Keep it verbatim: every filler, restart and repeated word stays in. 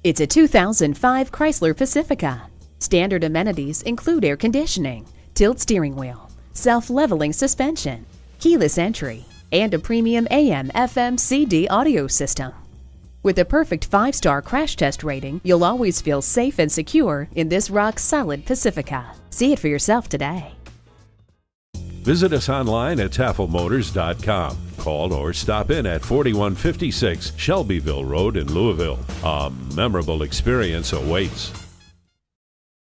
It's a two thousand five Chrysler Pacifica. Standard amenities include air conditioning, tilt steering wheel, self-leveling suspension, keyless entry, and a premium A M F M C D audio system. With a perfect five-star crash test rating, you'll always feel safe and secure in this rock-solid Pacifica. See it for yourself today. Visit us online at Taffel Motors dot com. Call or stop in at forty-one fifty-six Shelbyville Road in Louisville. A memorable experience awaits.